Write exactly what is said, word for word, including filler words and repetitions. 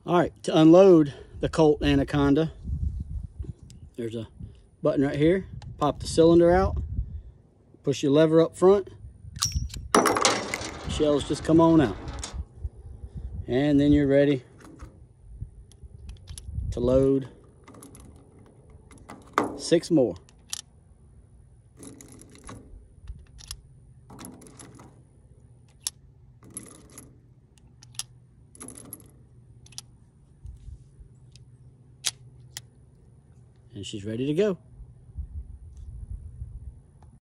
All right, to unload the Colt Anaconda, there's a button right here. Pop the cylinder out, push your lever up front, shells just come on out. And then you're ready to load six more. And she's ready to go.